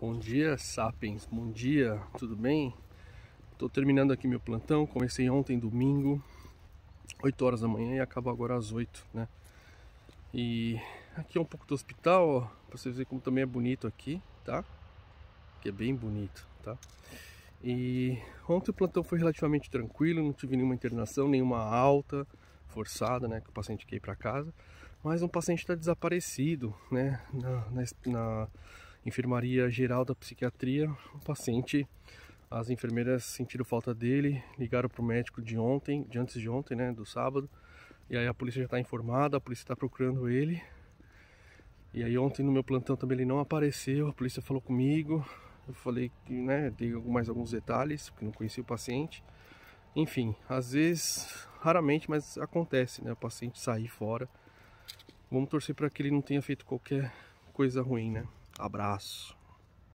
Bom dia, Sapiens, bom dia, tudo bem? Tô terminando aqui meu plantão, comecei ontem domingo, 8 horas da manhã e acabo agora às 8, né? E aqui é um pouco do hospital, ó, pra vocês verem como também é bonito aqui, tá? Que é bem bonito, tá? E ontem o plantão foi relativamente tranquilo, não tive nenhuma internação, nenhuma alta forçada, né? Que o paciente quer ir pra casa. Mas um paciente está desaparecido, né? Na enfermaria geral da psiquiatria, o paciente, as enfermeiras sentiram falta dele, ligaram para o médico de antes de ontem, né? Do sábado. E aí a polícia já está informada, a polícia está procurando ele. E aí ontem no meu plantão também ele não apareceu, a polícia falou comigo. Eu falei que, né, dei mais alguns detalhes, porque não conhecia o paciente. Enfim, às vezes, raramente, mas acontece, né? O paciente sair fora. Vamos torcer para que ele não tenha feito qualquer coisa ruim, né? Abraço.